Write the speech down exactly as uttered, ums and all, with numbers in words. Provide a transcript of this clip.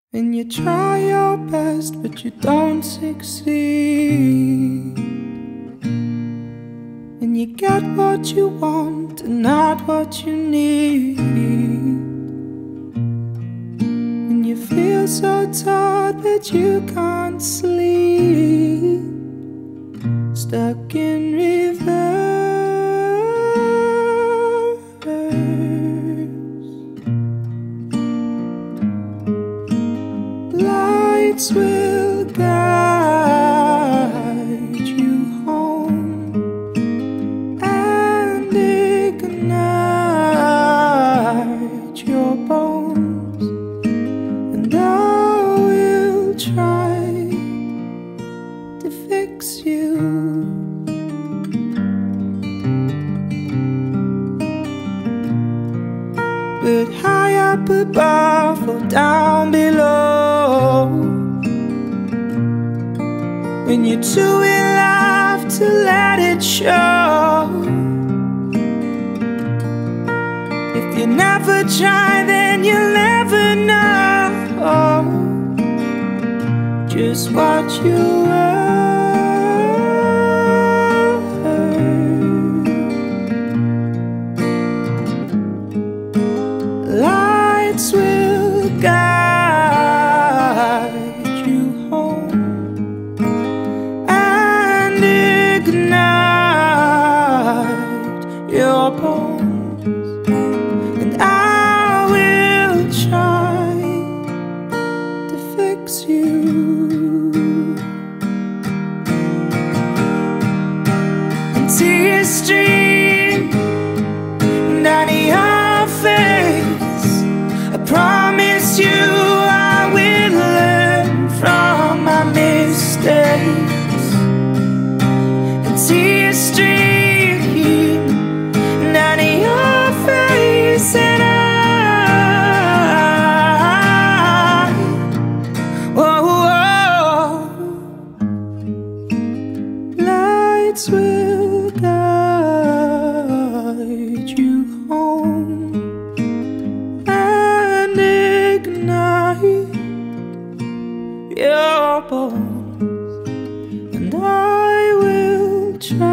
And you try your best, but you don't succeed. And you get what you want and not what you need. And you feel so tired that you can't sleep, stuck in reverse. Lights will guide you home and ignite your bones, and I will try to fix you. But high up above or down below, when you're too in love to let it show. If you never try, then you'll never know just what you are. Lights will guide you home and ignite your bones, and I will try to fix you. And tears stream down your face. I promise you I will learn from my mistakes. And tears stream down your face, and I, whoa, whoa, lights will guide you home and ignite your bones, and I will try